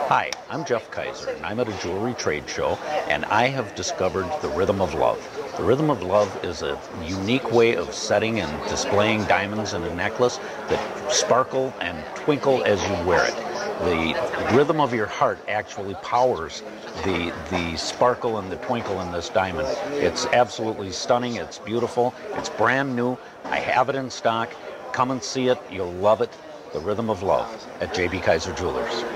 Hi, I'm Jeff Kaiser, and I'm at a jewelry trade show, and I have discovered the Rhythm of Love. The Rhythm of Love is a unique way of setting and displaying diamonds in a necklace that sparkle and twinkle as you wear it. The rhythm of your heart actually powers the sparkle and the twinkle in this diamond. It's absolutely stunning. It's beautiful. It's brand new. I have it in stock. Come and see it. You'll love it. The Rhythm of Love at J.B. Kaiser Jewelers.